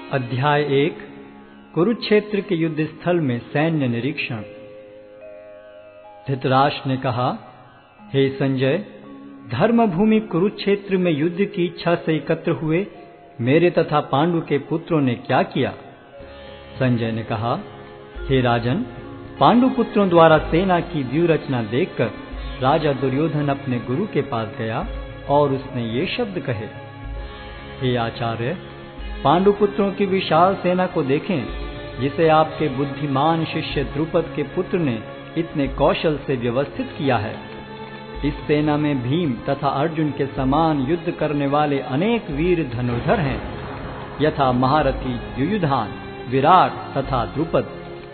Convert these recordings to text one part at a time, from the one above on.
अध्याय 1 कुरुक्षेत्र के युद्ध स्थल में सैन्य निरीक्षण। धृतराष्ट्र ने कहा, हे संजय, धर्मभूमि कुरुक्षेत्र में युद्ध की इच्छा से एकत्र हुए मेरे तथा पांडु के पुत्रों ने क्या किया? संजय ने कहा, हे राजन, पांडु पुत्रों द्वारा सेना की व्यूह रचना देखकर राजा दुर्योधन अपने गुरु के पास गया और उसने ये शब्द कहे, हे आचार्य, पांडु पुत्रों की विशाल सेना को देखें, जिसे आपके बुद्धिमान शिष्य द्रुपद के पुत्र ने इतने कौशल से व्यवस्थित किया है। इस सेना में भीम तथा अर्जुन के समान युद्ध करने वाले अनेक वीर धनुर्धर हैं, यथा महारथी युयुधान, विराट तथा द्रुपद।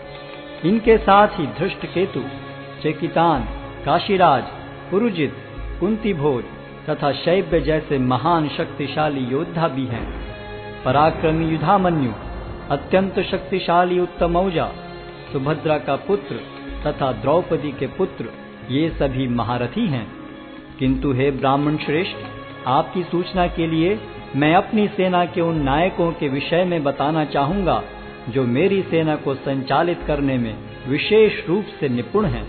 इनके साथ ही धृष्टकेतु, चेकितान, काशीराज, पुरुजित, कुंतीभोज तथा शैब्य जैसे महान शक्तिशाली योद्धा भी हैं। पराक्रमी युधामन्यु, अत्यंत शक्तिशाली उत्तमौजा, सुभद्रा का पुत्र तथा द्रौपदी के पुत्र, ये सभी महारथी हैं। किंतु हे ब्राह्मण श्रेष्ठ, आपकी सूचना के लिए मैं अपनी सेना के उन नायकों के विषय में बताना चाहूंगा जो मेरी सेना को संचालित करने में विशेष रूप से निपुण हैं।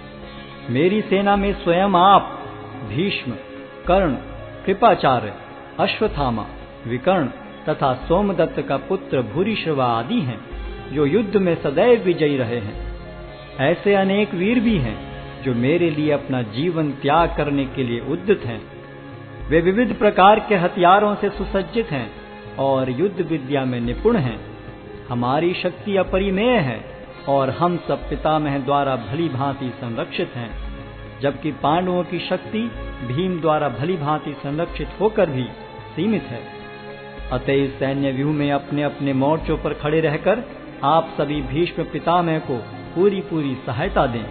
मेरी सेना में स्वयं आप, भीष्म, कर्ण, कृपाचार्य, अश्वत्थामा, विकर्ण तथा सोमदत्त का पुत्र भूरिश्रवा आदि हैं, जो युद्ध में सदैव विजयी रहे हैं। ऐसे अनेक वीर भी हैं जो मेरे लिए अपना जीवन त्याग करने के लिए उद्यत हैं। वे विविध प्रकार के हथियारों से सुसज्जित हैं और युद्ध विद्या में निपुण हैं। हमारी शक्ति अपरिमेय है और हम सब पितामह द्वारा भली भांति संरक्षित हैं, जबकि पांडवों की शक्ति भीम द्वारा भली भांति संरक्षित होकर भी सीमित है। अतएव सैन्य व्यूह में अपने अपने मोर्चों पर खड़े रहकर आप सभी भीष्म पितामह को पूरी सहायता दें।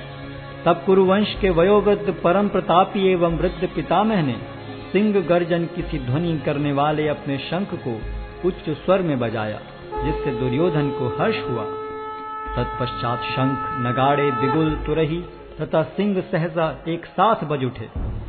तब कुरुवंश के वयोवृद्ध परम प्रतापी एवं वृद्ध पितामह ने सिंह गर्जन की सी ध्वनि करने वाले अपने शंख को उच्च स्वर में बजाया, जिससे दुर्योधन को हर्ष हुआ। तत्पश्चात शंख, नगाड़े, बिगुल, तुरही तथा सिंह सहसा एक साथ बज उठे।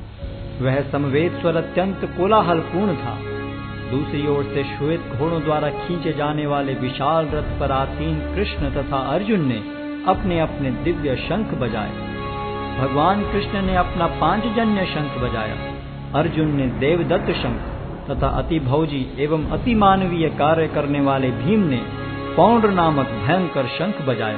वह समवेत स्वर अत्यंत कोलाहलपूर्ण था। दूसरी ओर से श्वेत घोड़ों द्वारा खींचे जाने वाले विशाल रथ पर आसीन कृष्ण तथा अर्जुन ने अपने अपने दिव्य शंख बजाए। भगवान कृष्ण ने अपना पांचजन्य शंख बजाया, अर्जुन ने देवदत्त शंख तथा अति भौजी एवं अति मानवीय कार्य करने वाले भीम ने पौंड्र नामक भयंकर शंख बजाया।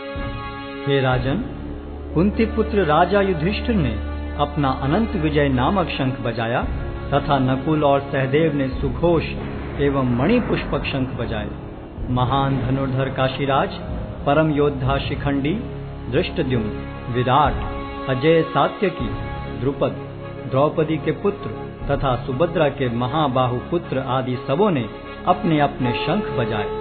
हे राजन, कुंती पुत्र राजा युधिष्ठिर ने अपना अनंत विजय नामक शंख बजाया तथा नकुल और सहदेव ने सुघोष एवं मणिपुष्पक शंख बजाए। महान धनुर्धर काशीराज, परम योद्धा शिखंडी, धृष्टद्युम्न, विराट, अजय सात्यकी, द्रुपद, द्रौपदी के पुत्र तथा सुभद्रा के महाबाहु पुत्र आदि सबों ने अपने अपने शंख बजाए।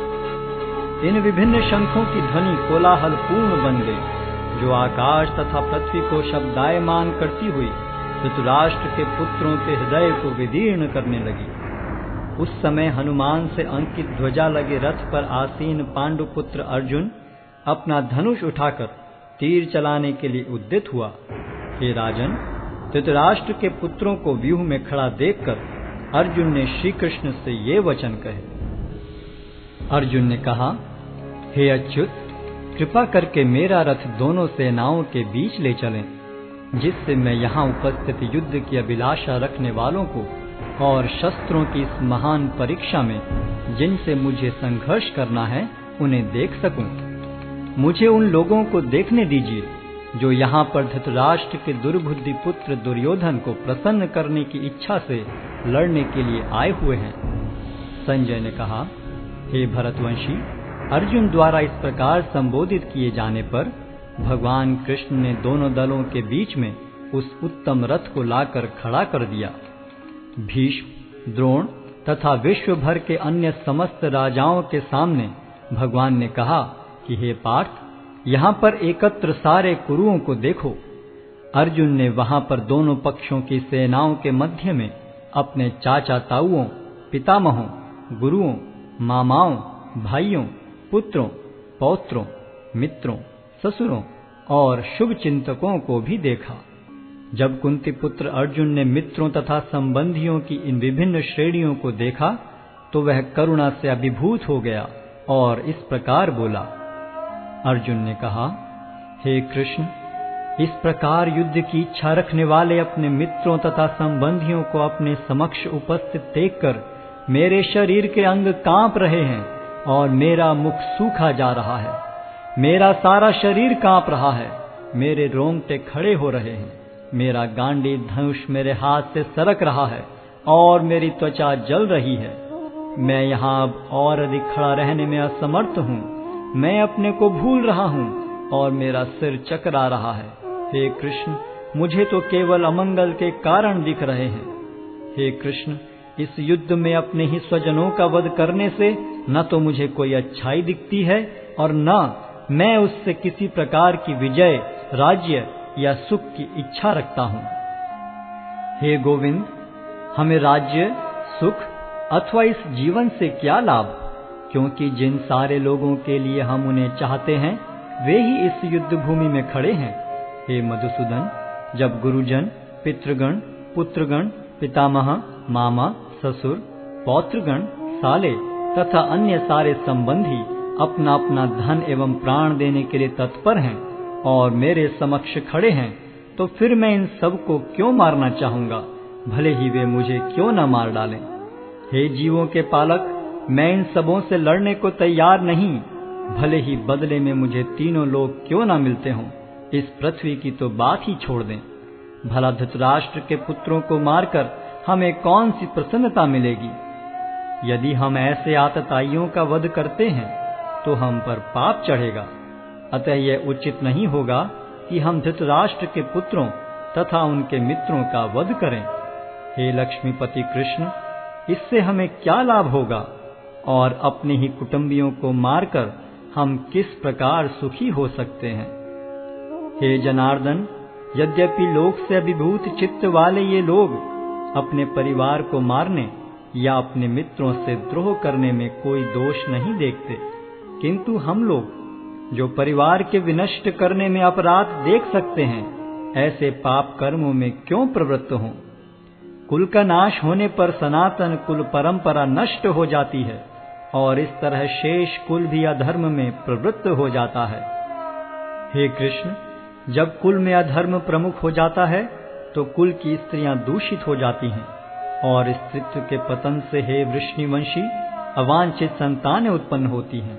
इन विभिन्न शंखों की ध्वनि कोलाहल पूर्ण बन गई, जो आकाश तथा पृथ्वी को शब्दायमान करती हुई धृतराष्ट्र के पुत्रों के हृदय को विदीर्ण करने लगी। उस समय हनुमान से अंकित ध्वजा लगे रथ पर आसीन पांडु पुत्र अर्जुन अपना धनुष उठाकर तीर चलाने के लिए उद्यत हुआ। हे राजन, धृतराष्ट्र के पुत्रों को व्यूह में खड़ा देखकर अर्जुन ने श्री कृष्ण से ये वचन कहे। अर्जुन ने कहा, हे अच्युत, कृपा करके मेरा रथ दोनों सेनाओं के बीच ले चलें, जिससे मैं यहाँ उपस्थित युद्ध की अभिलाषा रखने वालों को और शस्त्रों की इस महान परीक्षा में जिनसे मुझे संघर्ष करना है उन्हें देख सकूं। मुझे उन लोगों को देखने दीजिए जो यहाँ पर धृतराष्ट्र के दुर्बुद्धि पुत्र दुर्योधन को प्रसन्न करने की इच्छा से लड़ने के लिए आए हुए हैं। संजय ने कहा, हे भरतवंशी, अर्जुन द्वारा इस प्रकार संबोधित किए जाने पर भगवान कृष्ण ने दोनों दलों के बीच में उस उत्तम रथ को लाकर खड़ा कर दिया। भीष्म, द्रोण तथा विश्व भर के अन्य समस्त राजाओं के सामने भगवान ने कहा कि हे पार्थ, यहाँ पर एकत्र सारे कुरुओं को देखो। अर्जुन ने वहां पर दोनों पक्षों की सेनाओं के मध्य में अपने चाचा ताऊओं, पितामहों, गुरुओं, मामाओं, भाइयों, पुत्रों, पौत्रों, मित्रों, ससुरों और शुभ चिंतकों को भी देखा। जब कुंती पुत्र अर्जुन ने मित्रों तथा संबंधियों की इन विभिन्न श्रेणियों को देखा तो वह करुणा से अभिभूत हो गया और इस प्रकार बोला। अर्जुन ने कहा, हे कृष्ण, इस प्रकार युद्ध की इच्छा रखने वाले अपने मित्रों तथा संबंधियों को अपने समक्ष उपस्थित देखकर मेरे शरीर के अंग कांप रहे हैं और मेरा मुख सूखा जा रहा है। मेरा सारा शरीर कांप रहा है, मेरे रोंगटे खड़े हो रहे हैं, मेरा गांडी धनुष मेरे हाथ से सरक रहा है और मेरी त्वचा जल रही है। मैं यहाँ अब और अधिक खड़ा रहने में असमर्थ हूँ। मैं अपने को भूल रहा हूँ और मेरा सिर चकरा रहा है। हे कृष्ण, मुझे तो केवल अमंगल के कारण दिख रहे हैं। हे कृष्ण, इस युद्ध में अपने ही स्वजनों का वध करने से न तो मुझे कोई अच्छाई दिखती है और न मैं उससे किसी प्रकार की विजय, राज्य या सुख की इच्छा रखता हूँ। हे गोविंद, हमें राज्य, सुख अथवा इस जीवन से क्या लाभ, क्योंकि जिन सारे लोगों के लिए हम उन्हें चाहते हैं वे ही इस युद्ध भूमि में खड़े हैं। हे मधुसूदन, जब गुरुजन, पितृगण, पुत्रगण, पितामह, मामा, ससुर, पौत्रगण, साले तथा अन्य सारे संबंधी अपना अपना धन एवं प्राण देने के लिए तत्पर हैं और मेरे समक्ष खड़े हैं, तो फिर मैं इन सब को क्यों मारना चाहूंगा, भले ही वे मुझे क्यों न मार डालें। हे जीवों के पालक, मैं इन सबों से लड़ने को तैयार नहीं, भले ही बदले में मुझे तीनों लोग क्यों न मिलते हों। इस पृथ्वी की तो बात ही छोड़ दें। भला धृतराष्ट्र के पुत्रों को मारकर हमें कौन सी प्रसन्नता मिलेगी। यदि हम ऐसे आतताइयों का वध करते हैं तो हम पर पाप चढ़ेगा। अतः यह उचित नहीं होगा कि हम धृतराष्ट्र के पुत्रों तथा उनके मित्रों का वध करें। हे लक्ष्मीपति कृष्ण, इससे हमें क्या लाभ होगा और अपने ही कुटुंबियों को मारकर हम किस प्रकार सुखी हो सकते हैं। हे जनार्दन, यद्यपि लोक से अभिभूत चित्त वाले ये लोग अपने परिवार को मारने या अपने मित्रों से द्रोह करने में कोई दोष नहीं देखते, किंतु हम लोग जो परिवार के विनष्ट करने में अपराध देख सकते हैं, ऐसे पाप कर्मों में क्यों प्रवृत्त हों। कुल का नाश होने पर सनातन कुल परंपरा नष्ट हो जाती है और इस तरह शेष कुल भी अधर्म में प्रवृत्त हो जाता है। हे कृष्ण, जब कुल में अधर्म प्रमुख हो जाता है तो कुल की स्त्रियां दूषित हो जाती हैं और स्त्रीत्व के पतन से हे वृष्णिवंशी अवांछित संतानें उत्पन्न होती हैं।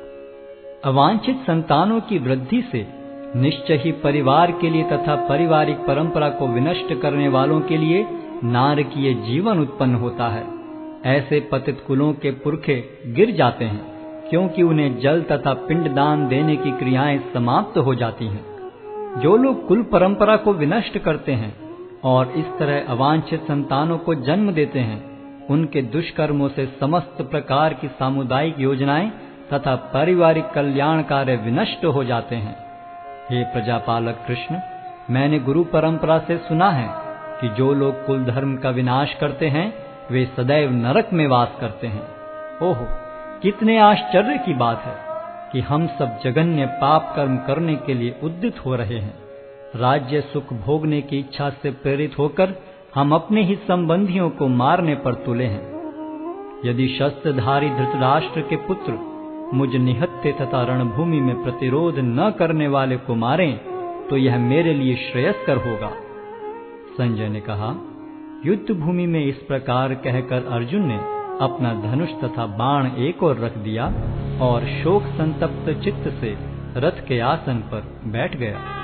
अवांछित संतानों की वृद्धि से निश्चय ही परिवार के लिए तथा पारिवारिक परंपरा को विनष्ट करने वालों के लिए नारकीय जीवन उत्पन्न होता है। ऐसे पतित कुलों के पुरखे गिर जाते हैं, क्योंकि उन्हें जल तथा पिंडदान देने की क्रियाएं समाप्त हो जाती हैं। जो लोग कुल परंपरा को विनष्ट करते हैं और इस तरह अवांछित संतानों को जन्म देते हैं, उनके दुष्कर्मों से समस्त प्रकार की सामुदायिक योजनाएं तथा पारिवारिक कल्याण कार्य विनष्ट हो जाते हैं। हे प्रजापालक कृष्ण, मैंने गुरु परंपरा से सुना है कि जो लोग कुल धर्म का विनाश करते हैं वे सदैव नरक में वास करते हैं। ओह, कितने आश्चर्य की बात है कि हम सब जघन्य पाप कर्म करने के लिए उद्यत हो रहे हैं। राज्य सुख भोगने की इच्छा से प्रेरित होकर हम अपने ही संबंधियों को मारने पर तुले हैं। यदि शस्त्रधारी धृतराष्ट्र के पुत्र मुझ निहत्थे तथा रणभूमि में प्रतिरोध न करने वाले को मारें तो यह मेरे लिए श्रेयस्कर होगा। संजय ने कहा, युद्ध भूमि में इस प्रकार कहकर अर्जुन ने अपना धनुष तथा बाण एक ओर रख दिया और शोक संतप्त चित्त से रथ के आसन पर बैठ गया।